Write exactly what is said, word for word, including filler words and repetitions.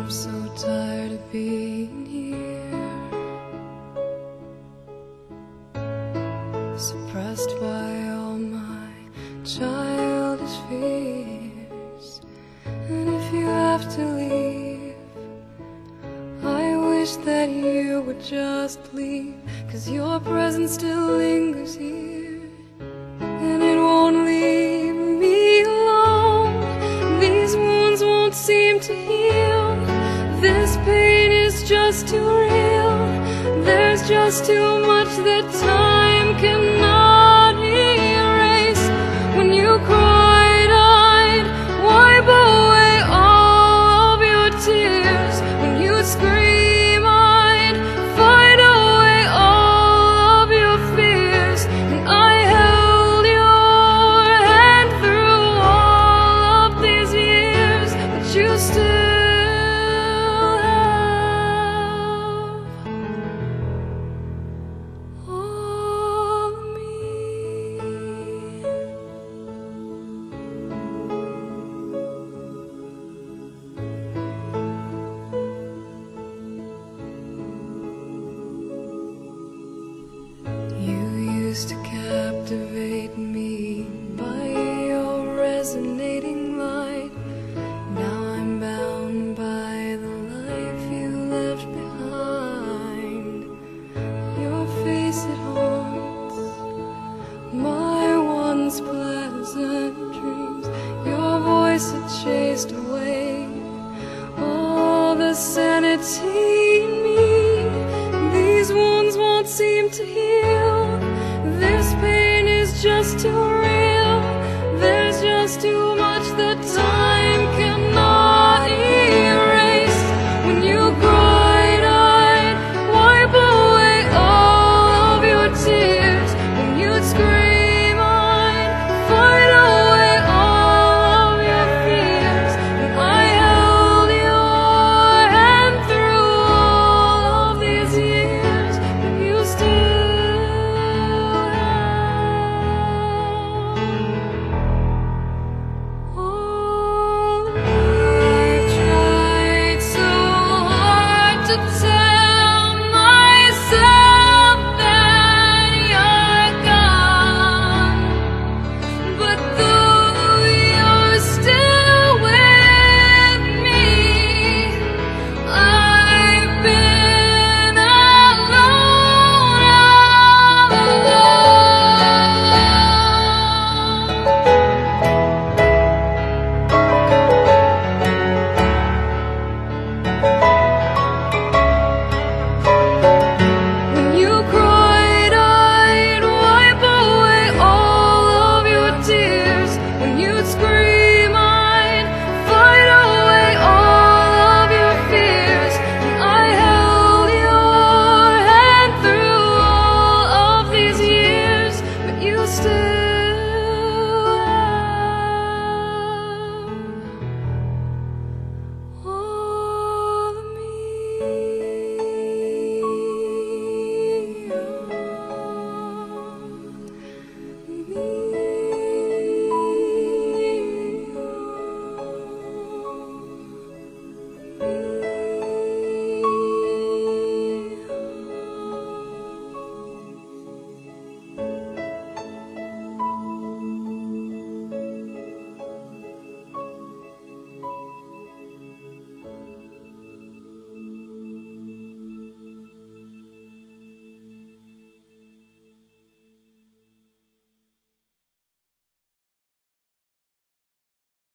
I'm so tired of being here, suppressed by all my childish fears. And if you have to leave, I wish that you would just leave, 'cause your presence still lingers here, and it won't leave me alone. These wounds won't seem to heal. This pain is just too real. There's just too much that time cannot erase. When you cried, I'd wipe away all of your tears. When you scream, I'd fight away all of your fears. And I held your hand through all of these years, but you still to captivate me by your resonating light. Now I'm bound by the life you left behind. Your face, it haunts my once pleasant dreams. Your voice, it chased away all the sanity in me. These wounds won't seem to heal. This pain is just too